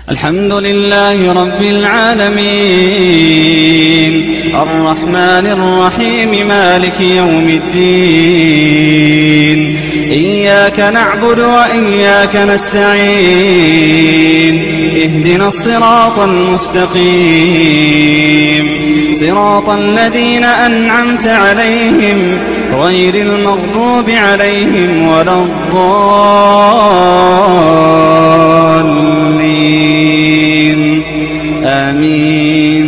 الحمد لله رب العالمين الرحمن الرحيم مالك يوم الدين إياك نعبد وإياك نستعين اهدنا الصراط المستقيم صراط الذين أنعمت عليهم غير المغضوب عليهم ولا الضالين آمين.